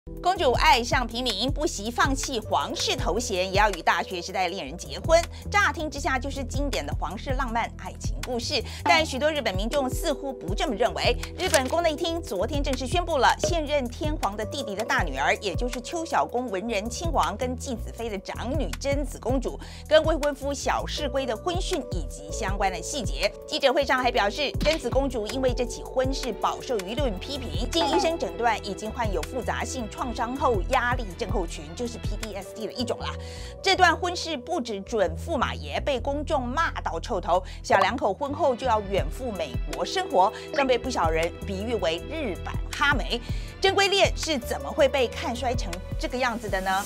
公主爱上平民，不惜放弃皇室头衔，也要与大学时代恋人结婚。乍听之下就是经典的皇室浪漫爱情故事，但许多日本民众似乎不这么认为。日本宫内厅昨天正式宣布了现任天皇的弟弟的大女儿，也就是秋小宫文仁亲王跟纪子妃的长女贞子公主，跟未婚夫小室圭的婚讯以及相关的细节。记者会上还表示，贞子公主因为这起婚事饱受舆论批评，经医生诊断已经患有复杂性创伤后压力症候群，就是 PTSD 的一种啦。这段婚事不止准驸马爷被公众骂到臭头，小两口婚后就要远赴美国生活，更被不少人比喻为日版哈梅。珍贵恋是怎么会被看衰成这个样子的呢？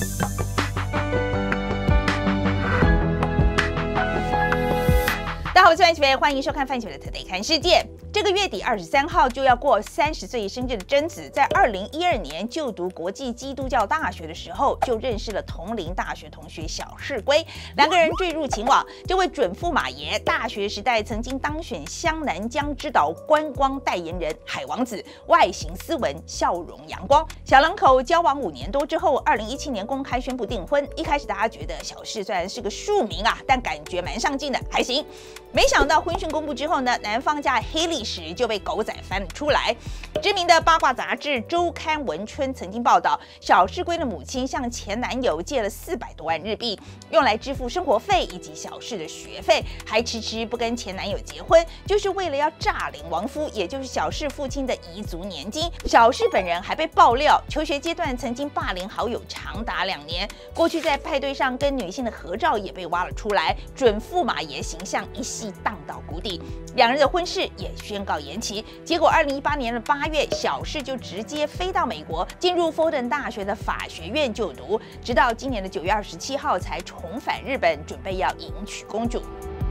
大家好，我是范启培，欢迎收看范启培的 Today 看世界。这个月底23号就要过30岁生日的贞子，在2012年就读国际基督教大学的时候，就认识了同龄大学同学小室圭，两个人坠入情网。这位准驸马爷大学时代曾经当选湘南江之岛观光代言人，海王子，外形斯文，笑容阳光。小两口交往5年多之后，2017年公开宣布订婚。一开始大家觉得小室虽然是个庶民啊，但感觉蛮上进的，还行。没想到婚讯公布之后呢，男方家黑历史就被狗仔翻了出来。知名的八卦杂志《周刊文春》曾经报道，小室圭的母亲向前男友借了400多万日币，用来支付生活费以及小室的学费，还迟迟不跟前男友结婚，就是为了要诈领亡夫，也就是小室父亲的遗族年金。小室本人还被爆料，求学阶段曾经霸凌好友长达2年，过去在派对上跟女性的合照也被挖了出来，准驸马爷形象一夕荡到谷底，两人的婚事也宣告延期。结果2018年的8月，小室就直接飞到美国，进入佛登大学的法学院就读，直到今年的9月27号才重返日本，准备要迎娶公主。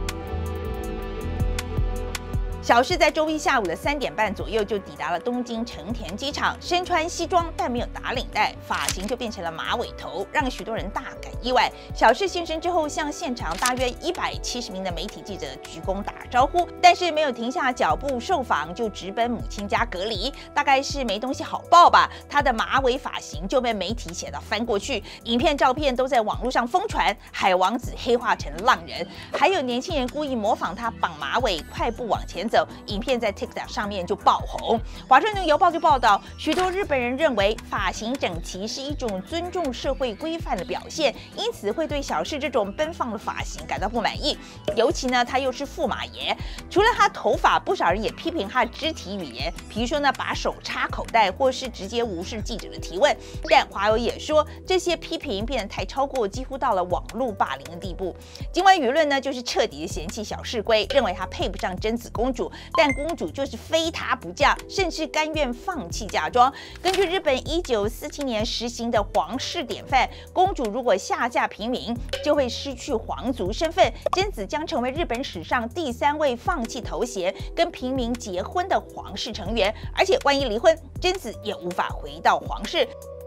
小室在周一下午的3点半左右就抵达了东京成田机场，身穿西装但没有打领带，发型就变成了马尾头，让许多人大感意外。小室现身之后，向现场大约170名的媒体记者鞠躬打招呼，但是没有停下脚步受访，就直奔母亲家隔离。大概是没东西好报吧，他的马尾发型就被媒体写到翻过去，影片照片都在网络上疯传，海王子黑化成浪人，还有年轻人故意模仿他绑马尾，快步往前走，影片在 TikTok 上面就爆红。华盛顿邮报就报道，许多日本人认为发型整齐是一种尊重社会规范的表现，因此会对小室这种奔放的发型感到不满意。尤其呢，他又是驸马爷，除了他头发，不少人也批评他的肢体语言，比如说呢，把手插口袋，或是直接无视记者的提问。但华友也说，这些批评变得太超过，几乎到了网络霸凌的地步。今晚舆论呢，就是彻底的嫌弃小室圭，认为他配不上贞子公主。但公主就是非她不嫁，甚至甘愿放弃嫁妆。根据日本1947年实行的皇室典范，公主如果下嫁平民，就会失去皇族身份。贞子将成为日本史上第3位放弃头衔跟平民结婚的皇室成员，而且万一离婚，贞子也无法回到皇室。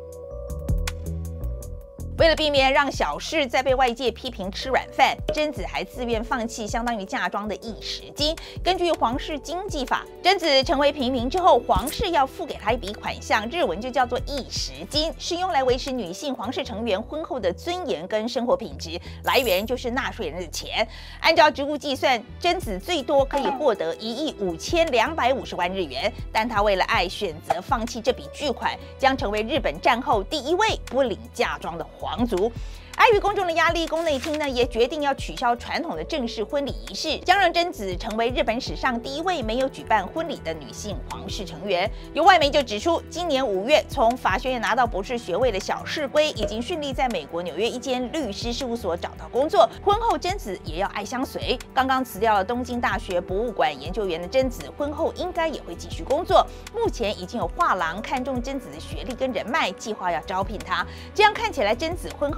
为了避免让小室再被外界批评吃软饭，贞子还自愿放弃相当于嫁妆的1时金。根据皇室经济法，贞子成为平民之后，皇室要付给她一笔款项，日文就叫做1时金，是用来维持女性皇室成员婚后的尊严跟生活品质，来源就是纳税人的钱。按照职务计算，贞子最多可以获得15250万日元，但她为了爱选择放弃这笔巨款，将成为日本战后第1位不领嫁妆的皇族。碍于公众的压力，宫内厅呢也决定要取消传统的正式婚礼仪式，将让贞子成为日本史上第1位没有举办婚礼的女性皇室成员。有外媒就指出，今年5月从法学院拿到博士学位的小室圭，已经顺利在美国纽约一间律师事务所找到工作。婚后贞子也要爱相随，刚刚辞掉了东京大学博物馆研究员的贞子，婚后应该也会继续工作。目前已经有画廊看中贞子的学历跟人脉，计划要招聘她。这样看起来，贞子婚后没有头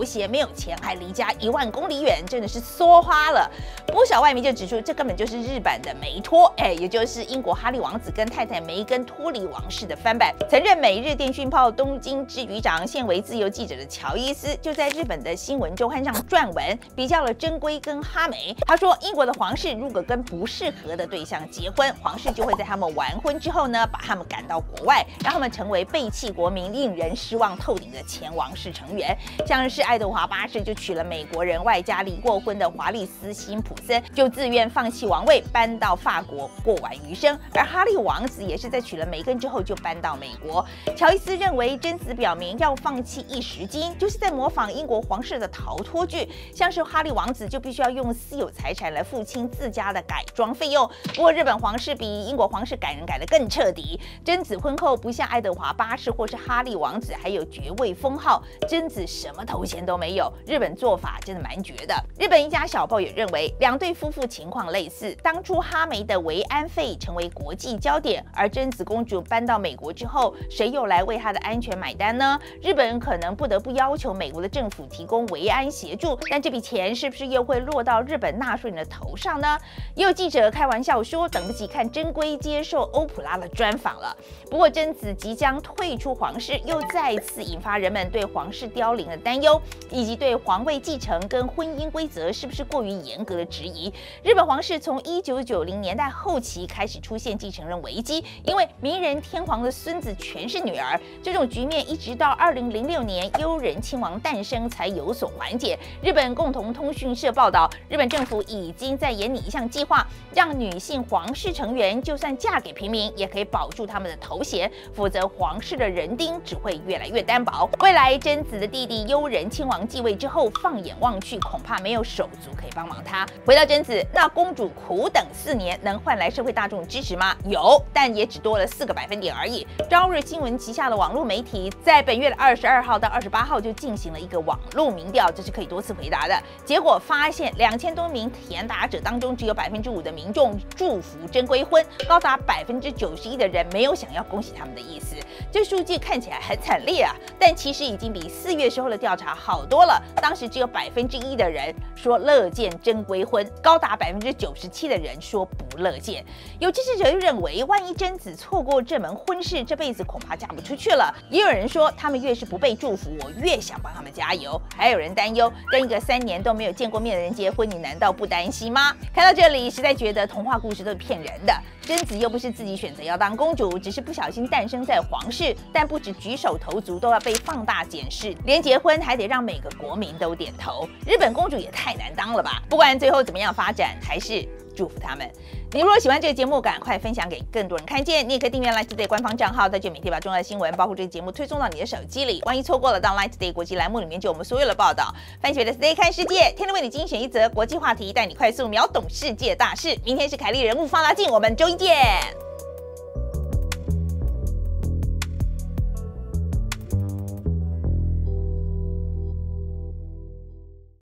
头衔，没有钱，还离家1万公里远，真的是梭花了。不少外媒就指出，这根本就是日版的梅托，也就是英国哈利王子跟太太梅根脱离王室的翻版。曾任每日电讯报东京支局长，现为自由记者的乔伊斯，就在日本的新闻周刊上撰文，比较了珍圭跟哈梅。他说，英国的皇室如果跟不适合的对象结婚，皇室就会在他们完婚之后呢，把他们赶到国外，让他们成为背弃国民、令人失望透顶的前王室成员。像是爱德华8世就娶了美国人外加离过婚的华丽斯辛普森，就自愿放弃王位，搬到法国过完余生。而哈利王子也是在娶了梅根之后就搬到美国。乔伊斯认为，贞子表明要放弃一时金，就是在模仿英国皇室的逃脱剧，像是哈利王子就必须要用私有财产来付清自家的改装费用。不过日本皇室比英国皇室改人改得更彻底，贞子婚后不像爱德华8世或是哈利王子还有爵位封号，贞子什么头衔都没有。日本做法真的蛮绝的。日本一家小报也认为，两对夫妇情况类似，当初哈梅的维安费成为国际焦点，而贞子公主搬到美国之后，谁又来为她的安全买单呢？日本人可能不得不要求美国的政府提供维安协助，但这笔钱是不是又会落到日本纳税人的头上呢？也有记者开玩笑说，等不及看珍圭接受欧普拉的专访了。不过贞子即将退出皇室，又再次引发人们对皇室凋零的担忧，以及对皇位继承跟婚姻规则是不是过于严格的质疑。日本皇室从1990年代后期开始出现继承人危机，因为明仁天皇的孙子全是女儿，这种局面一直到2006年悠仁亲王诞生才有所缓解。日本共同通讯社报道，日本政府已经在研拟一项计划，让女性皇室成员就算嫁给平民，也可以保住他们的头衔，否则皇室的人丁只会越来越单薄。未来贞子的弟弟悠仁亲王继位之后，放眼望去，恐怕没有手足可以帮忙他。回到贞子，那公主苦等4年，能换来社会大众支持吗？有，但也只多了4个百分点而已。朝日新闻旗下的网络媒体在本月的22号到28号就进行了一个网络民调，这是可以多次回答的。结果发现2000多名填答者当中，只有5%的民众祝福珍圭婚，高达91%的人没有想要恭喜他们的意思。这数据看起来很惨烈啊，但其实已经比4月时候的调查好多了。当时只有1%的人说乐见珍圭婚，高达97%的人说不乐见。有支持者又认为，万一贞子错过这门婚事，这辈子恐怕嫁不出去了。也有人说，他们越是不被祝福，我越想帮他们加油。还有人担忧，跟一个3年都没有见过面的人结婚，你难道不担心吗？看到这里，实在觉得童话故事都是骗人的。贞子又不是自己选择要当公主，只是不小心诞生在皇室，但不止举手投足都要被放大检视，连结婚还得让每个国民都点头。日本公主也太难当了吧！不管最后怎么样发展，还是祝福他们。你如果喜欢这个节目，赶快分享给更多人看见。你也可以订阅 Line Today 官方账号，在这每天把重要的新闻，包括这个节目推送到你的手机里。万一错过了，到 Line Today 国际栏目里面就有我们所有的报道。翻起的 Today 看世界，天天为你精选一则国际话题，带你快速秒懂世界大事。明天是凯莉人物放大镜，我们周一见。